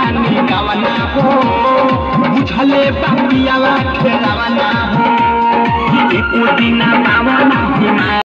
बानी गवना हो बुझले बापियावा खेलवना हो एको दिन पावना